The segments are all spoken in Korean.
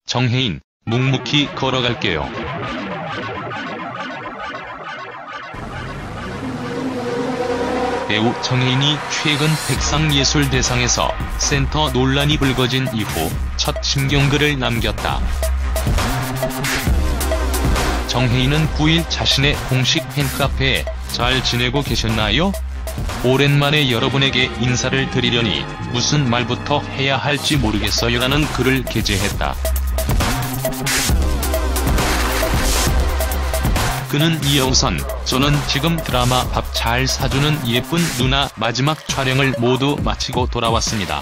정혜인, 묵묵히 걸어갈게요. 배우 정혜인이 최근 백상예술대상에서 센터 논란이 불거진 이후 첫 심경글을 남겼다. 정혜인은 9일 자신의 공식 팬카페에 잘 지내고 계셨나요? 오랜만에 여러분에게 인사를 드리려니 무슨 말부터 해야 할지 모르겠어요 라는 글을 게재했다. 그는 이어선 저는 지금 드라마 밥 잘 사주는 예쁜 누나 마지막 촬영을 모두 마치고 돌아왔습니다.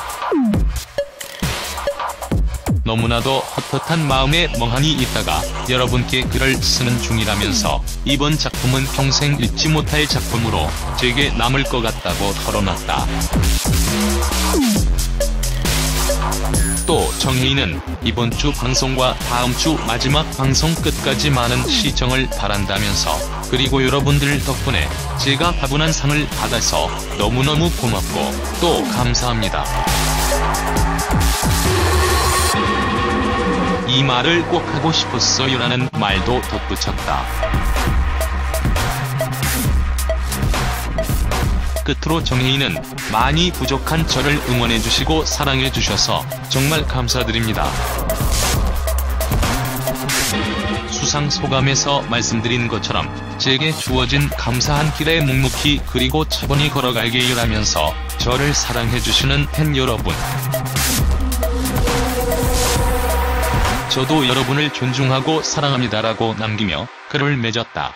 너무나도 헛헛한 마음에 멍하니 있다가 여러분께 글을 쓰는 중이라면서 이번 작품은 평생 잊지 못할 작품으로 제게 남을 것 같다고 털어놨다. 또 정혜인은 이번 주 방송과 다음 주 마지막 방송 끝까지 많은 시청을 바란다면서 그리고 여러분들 덕분에 제가 다분한 상을 받아서 너무너무 고맙고 또 감사합니다. 이 말을 꼭 하고 싶었어요 라는 말도 덧붙였다. 끝으로 정혜인은 많이 부족한 저를 응원해주시고 사랑해주셔서 정말 감사드립니다. 수상 소감에서 말씀드린 것처럼 제게 주어진 감사한 길에 묵묵히 그리고 차분히 걸어갈게요 라면서 저를 사랑해주시는 팬 여러분. 저도 여러분을 존중하고 사랑합니다라고 남기며 글을 맺었다.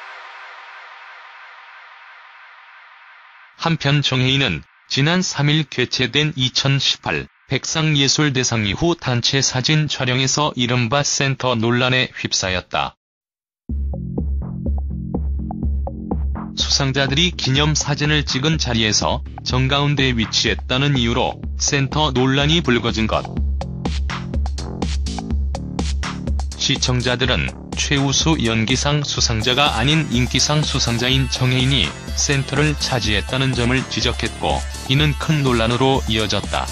한편 정혜인은 지난 3일 개최된 2018 백상예술대상 이후 단체 사진 촬영에서 이른바 센터 논란에 휩싸였다. 수상자들이 기념사진을 찍은 자리에서 정가운데 위치했다는 이유로 센터 논란이 불거진 것. 시청자들은 최우수 연기상 수상자가 아닌 인기상 수상자인 정혜인이 센터를 차지했다는 점을 지적했고 이는 큰 논란으로 이어졌다.